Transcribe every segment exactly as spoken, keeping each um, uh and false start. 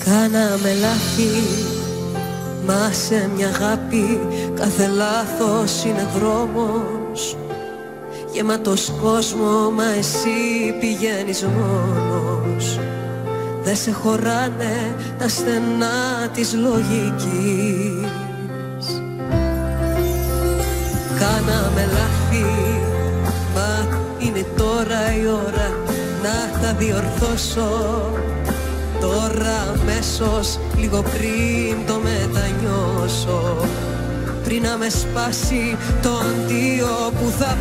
Κάναμε λάθη, μα σε μια αγάπη κάθε λάθος είναι δρόμος. Γεμάτος κόσμο, μα εσύ πηγαίνεις μόνος. Δε σε χωράνε τα στενά της λογικής. Κάναμε λάθη, μα είναι τώρα η ώρα να τα διορθώσω. Τώρα αμέσως, λίγο πριν το μετανιώσω, πριν να με σπάσει το αντίο που θα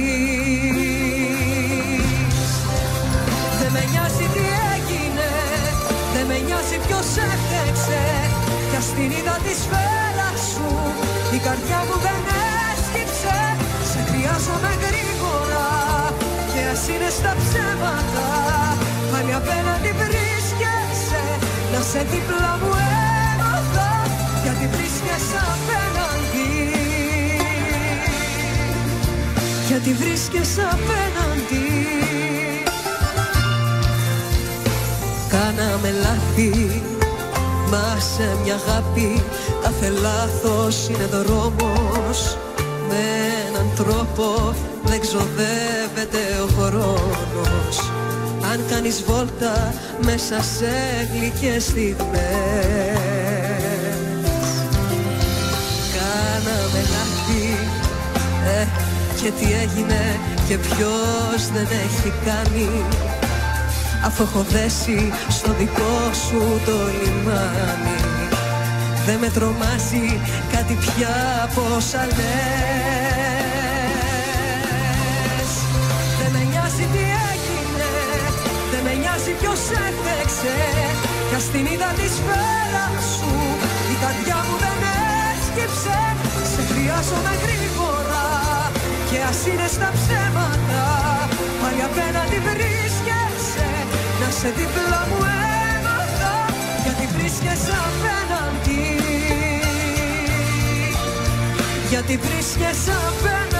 πεις. Δεν με νοιάζει τι έγινε, δεν με νοιάζει ποιος έφταξε. Κι ας την είδα τη σφαίρα σου, η καρδιά μου δεν έσκυψε. Σε χρειάζομαι γρήγορα και ας είναι στα ψέματα, πάλι απέναντι βρίσκεσαι. Να σε δίπλα μου έμαθα, γιατί βρίσκεσαι απέναντι. Γιατί βρίσκεσαι απέναντι. Κάναμε λάθη, μα σε μια αγάπη κάθε λάθος είναι δρόμος. Με έναν τρόπο δεν ξοδεύεται ο χρόνος. Αν κάνεις βόλτα μέσα σε γλυκές στιγμές. Κάναμε λάθη, ε, και τι έγινε και ποιος δεν έχει κάνει, αφού έχω δέσει στο δικό σου το λιμάνι. Δεν με τρομάζει κάτι πια από όσα λες. Δεν με νοιάζει τι έγινε, δεν με νοιάζει ποιος έφταξε. Κι ας την είδα τη σφαίρα σου, η καρδιά μου δεν έσκυψε. Σε χρειάζομαι γρήγορα και ας είναι στα ψέματα, πάλι απέναντι βρίσκεσαι. Να σε δίπλα μου έμαθα, γιατί βρίσκεσαι απέναντι. Γιατί βρίσκεσαι απέναντι.